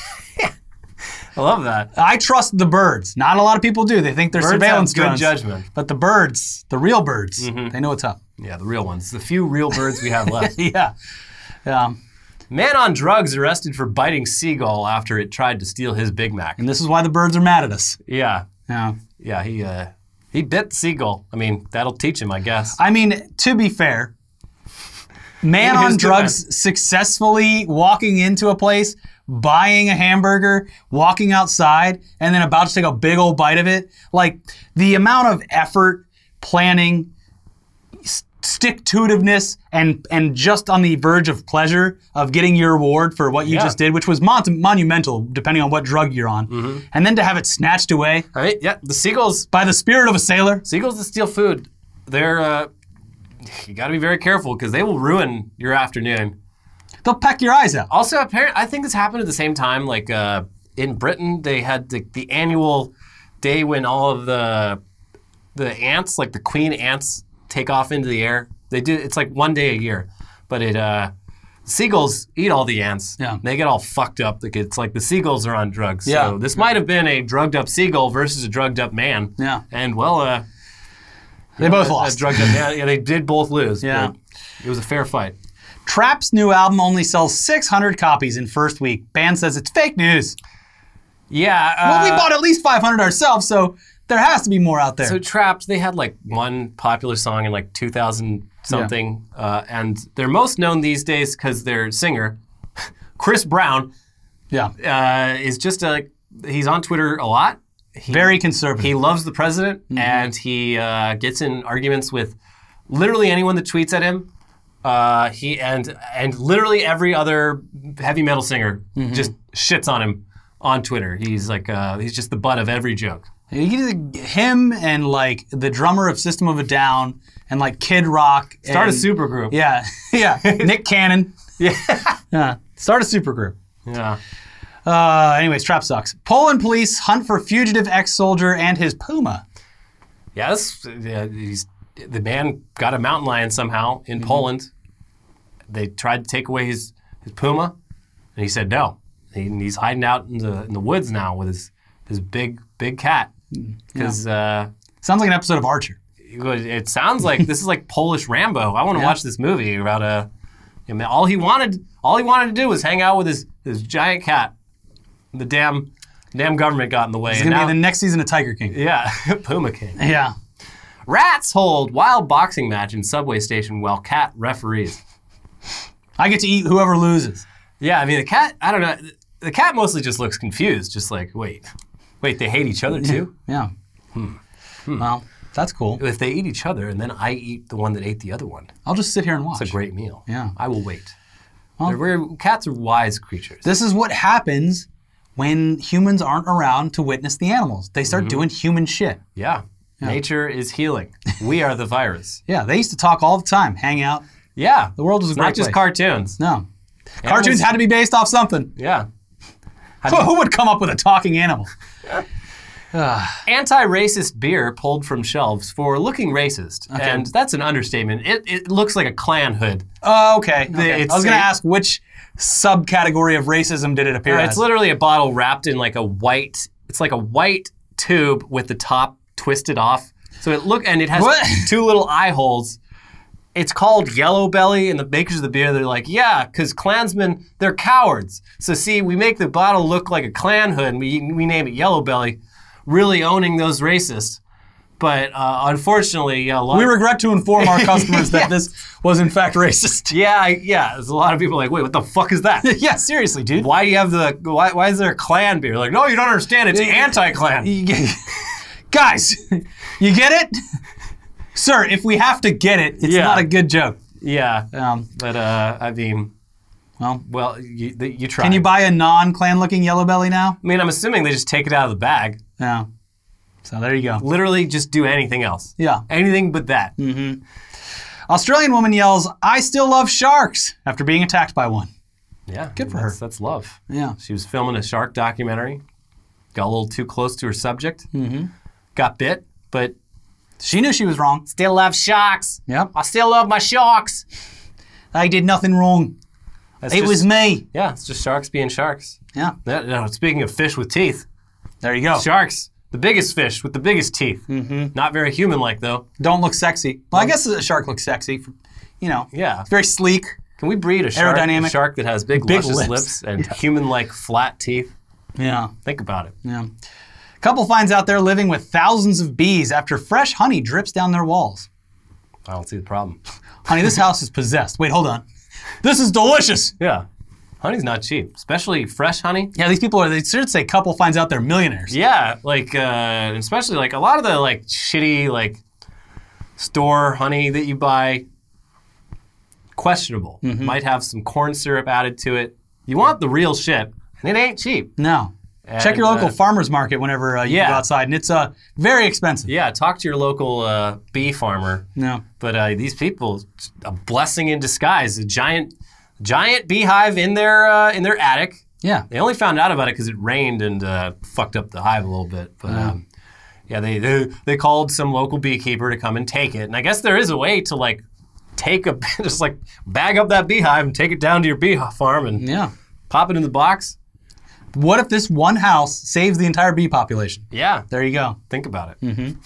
I love that. I trust the birds. Not a lot of people do. They think they're birds surveillance have good drones. Judgment. But the birds, the real birds, mm-hmm. they know what's up. Yeah, the real ones. The few real birds we have left. yeah. Um, Man on drugs arrested for biting seagull after it tried to steal his Big Mac. And this is why the birds are mad at us. Yeah. Yeah. Yeah, he uh, he bit the seagull. I mean, that'll teach him, I guess. I mean, to be fair, man on drugs defense. successfully walking into a place, buying a hamburger, walking outside, and then about to take a big old bite of it. Like, the amount of effort, planning, st- stick-to-itiveness, and and just on the verge of pleasure of getting your reward for what you yeah. just did, which was mon- monumental, depending on what drug you're on. Mm-hmm. And then to have it snatched away. I mean, yeah, the seagulls... By the spirit of a sailor. Seagulls that steal food, they're... Uh, you got to be very careful, because they will ruin your afternoon. They'll peck your eyes out. Also, apparently, I think this happened at the same time. Like uh, in Britain, they had the, the annual day when all of the the ants, like the queen ants, take off into the air. They do. It's like one day a year, but it uh, seagulls eat all the ants. Yeah. They get all fucked up. It's like the seagulls are on drugs. Yeah. So this might have been a drugged up seagull versus a drugged up man. Yeah. And well, uh, they both a, lost. A drugged up man. Yeah, they did both lose. Yeah. But it was a fair fight. Trap's new album only sells six hundred copies in first week. Band says it's fake news. Yeah. Uh, Well, we bought at least five hundred ourselves, so there has to be more out there. So Trapped, they had like one popular song in like two thousand something, yeah. uh, and they're most known these days because their singer, Chris Brown, yeah, uh, is just a, he's on Twitter a lot. He, Very conservative. He loves the president, mm-hmm. and he uh, gets in arguments with literally anyone that tweets at him. Uh, he and and literally every other heavy metal singer mm-hmm. just shits on him on Twitter. He's like uh, he's just the butt of every joke. Him and like the drummer of System of a Down and like Kid Rock. Start and, a supergroup. Yeah, yeah. Nick Cannon. Yeah. yeah. Start a supergroup. Yeah. Uh, anyways, Trap sucks. Poland police hunt for fugitive ex-soldier and his puma. Yeah, that's, yeah he's, the man got a mountain lion somehow in mm-hmm. Poland. They tried to take away his, his puma, and he said no. He, he's hiding out in the in the woods now with his his big big cat. Because yeah. uh, sounds like an episode of Archer. It, it sounds like this is like Polish Rambo. I want to yeah. watch this movie about a. I mean, all he wanted all he wanted to do was hang out with his his giant cat. The damn damn government got in the way. It's gonna now, be the next season of Tiger King. Yeah, Puma King. Yeah. Rats hold wild boxing match in subway station while cat referees. I get to eat whoever loses. Yeah, I mean the cat. I don't know. The cat mostly just looks confused, just like wait, wait, they hate each other too. Yeah. Hmm. Hmm. Well, that's cool. If they eat each other and then I eat the one that ate the other one, I'll just sit here and watch. It's a great meal. Yeah. I will wait. Well, we're, cats are wise creatures. This is what happens when humans aren't around to witness the animals. They start mm-hmm. doing human shit. Yeah. yeah. Nature is healing. We are the virus. Yeah, they used to talk all the time, hang out. Yeah. The world was a it's great not just place. cartoons. No. Animals. Cartoons had to be based off something. Yeah. Who, who would come up with a talking animal? Anti-racist beer pulled from shelves for looking racist. Okay. And that's an understatement. It, it looks like a Klan hood. Oh, uh, okay. okay. It's I was going to ask which subcategory of racism did it appear uh, as? It's literally a bottle wrapped in like a white, it's like a white tube with the top twisted off. So it look, and it has what? two little eye holes. It's called Yellow Belly, and the makers of the beer, they're like, yeah, because Klansmen, they're cowards. So see, we make the bottle look like a Klan hood, and we, we name it Yellow Belly, really owning those racists. But uh, unfortunately, yeah, a lot we of, regret to inform our customers that yeah. this was in fact racist. Yeah, I, yeah. There's a lot of people like, wait, what the fuck is that? Yeah, seriously, dude. Why do you have the? Why, why is there a Klan beer? Like, no, you don't understand. It's anti-Klan. Guys, you get it? Sir, if we have to get it, it's yeah. not a good joke. Yeah, um, but uh, I mean, well, well, you, you try. Can you buy a non-Klan-looking Yellow Belly now? I mean, I'm assuming they just take it out of the bag. Yeah. So there you go. Literally, just do anything else. Yeah. Anything but that. Mm-hmm. Australian woman yells, "I still love sharks," after being attacked by one. Yeah. Good for that's, her. That's love. Yeah. She was filming a shark documentary. Got a little too close to her subject. Mm-hmm. Got bit, but she knew she was wrong. Still love sharks. Yep. I still love my sharks. I did nothing wrong. That's it just, was me. Yeah, it's just sharks being sharks. Yeah. That, no, speaking of fish with teeth. There you go. Sharks. The biggest fish with the biggest teeth. Mm-hmm. Not very human-like, though. Don't look sexy. Well, I guess a shark looks sexy. For, you know. Yeah. It's very sleek. Can we breed a shark, aerodynamic, a shark that has big, big luscious lips, lips and yeah. human-like flat teeth? Yeah. Think about it. Yeah. Couple finds out they're living with thousands of bees after fresh honey drips down their walls. I don't see the problem. Honey, this house is possessed. Wait, hold on. This is delicious. Yeah. Honey's not cheap, especially fresh honey. Yeah, these people are, they should say couple finds out they're millionaires. Yeah, like, uh, especially like a lot of the like shitty like store honey that you buy, questionable. Mm-hmm. Might have some corn syrup added to it. You want the real shit, and it ain't cheap. No. And, check your local uh, farmer's market whenever uh, you yeah. go outside, and it's uh, very expensive. Yeah, talk to your local uh, bee farmer. No. But uh, these people, a blessing in disguise, a giant, giant beehive in their uh, in their attic. Yeah. They only found out about it because it rained and uh, fucked up the hive a little bit. But Uh. um, yeah, they, they they called some local beekeeper to come and take it. And I guess there is a way to like take a just like bag up that beehive and take it down to your bee farm and Yeah. pop it in the box. What if this one house saves the entire bee population? Yeah, There you go. think about it. Mm-hmm.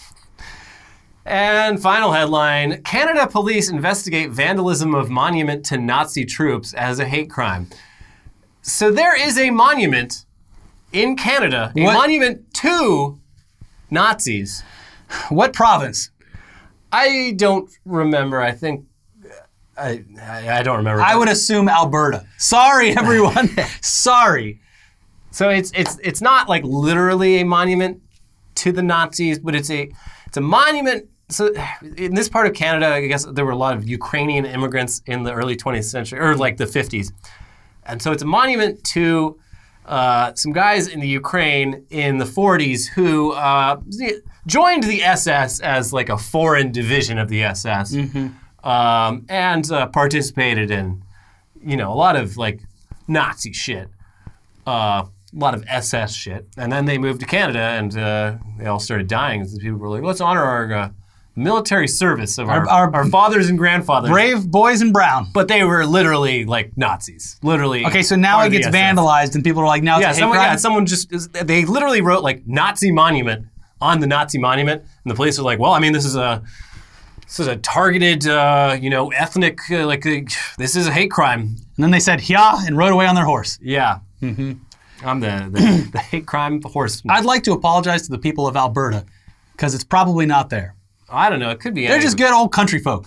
And final headline, Canada police investigate vandalism of monument to Nazi troops as a hate crime. So there is a monument in Canada, a What? monument to Nazis. What province? I don't remember. I think, I, I, I don't remember. I would assume Alberta. Sorry, everyone. Sorry. So it's it's it's not like literally a monument to the Nazis, but it's a it's a monument. So in this part of Canada, I guess there were a lot of Ukrainian immigrants in the early twentieth century, or like the fifties, and so it's a monument to uh, some guys in the Ukraine in the forties who uh, joined the S S as like a foreign division of the S S, mm-hmm. um, and uh, participated in, you know, a lot of like Nazi shit. Uh, a lot of S S shit. And then they moved to Canada and uh, they all started dying. And people were like, let's honor our uh, military service of our, Our- our- our fathers and grandfathers. Brave boys in brown. But they were literally like Nazis. Literally. Okay, so now part it of the gets S S. vandalized and people are like, now it's Yeah, a hate someone, crime? yeah, someone just, they literally wrote like Nazi monument on the Nazi monument. And the police were like, well, I mean, this is a, this is a targeted, uh, you know, ethnic, uh, like, uh, this is a hate crime. And then they said, yeah, and rode away on their horse. Yeah. Mm-hmm. I'm the, the, the hate crime horse. I'd like to apologize to the people of Alberta, because it's probably not there. I don't know. It could be. They're any- just good old country folk.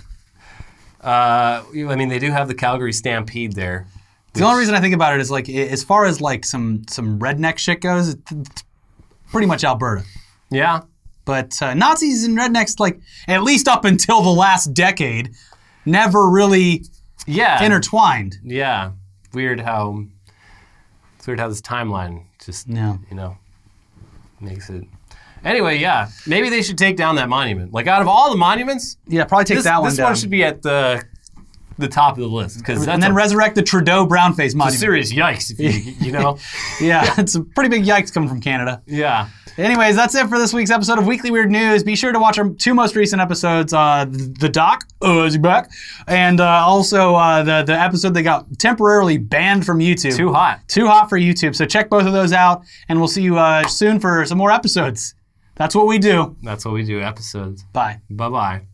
Uh, I mean, they do have the Calgary Stampede there. The only reason I think about it is like, i- as far as like some some redneck shit goes, it's pretty much Alberta. Yeah. But uh, Nazis and rednecks, like at least up until the last decade, never really Yeah. intertwined. Yeah. Weird how. It's weird how this timeline just, Yeah. you know, makes it. Anyway, yeah. Maybe they should take down that monument. Like out of all the monuments, Yeah, probably take this, that one this down. one should be at the the top of the list because and then a, resurrect the Trudeau brownface a monument. serious yikes. If you, you know. Yeah, it's a pretty big yikes coming from Canada. Yeah. Anyways, that's it for this week's episode of Weekly Weird News. Be sure to watch our two most recent episodes, uh, The Doc, oh, is he back? And uh, also uh, the, the episode that got temporarily banned from YouTube. Too hot. Too hot for YouTube. So check both of those out, and we'll see you uh, soon for some more episodes. That's what we do. That's what we do. Episodes. Bye. Bye bye.